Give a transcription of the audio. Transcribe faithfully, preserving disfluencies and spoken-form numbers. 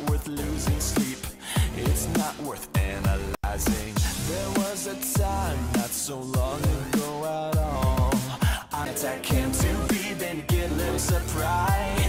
worth losing sleep. It's not worth analyzing. There was a time not so long ago at all. I came to be, then get a little surprise.